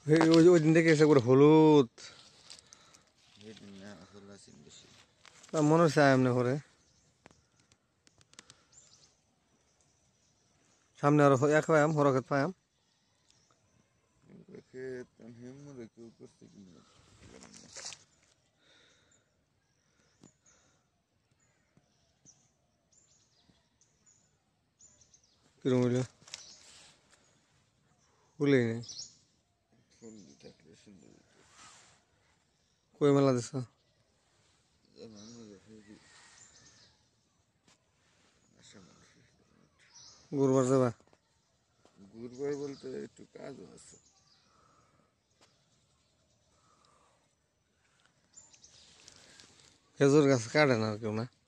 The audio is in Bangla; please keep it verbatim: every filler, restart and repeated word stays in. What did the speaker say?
ওই ওই ওই দিন দেখে এসে করে হলুদ তা মনে হচ্ছে এমনি করে সামনে আরো এক পায়াম হরকত পায়াম কিরম হইল ফুলেই নেই কই মেলা দিছ গুরুবার যাবা গুরুবার বলতে একটু কাজও আছে খেজুর গাছ কাটে না আর কেউ না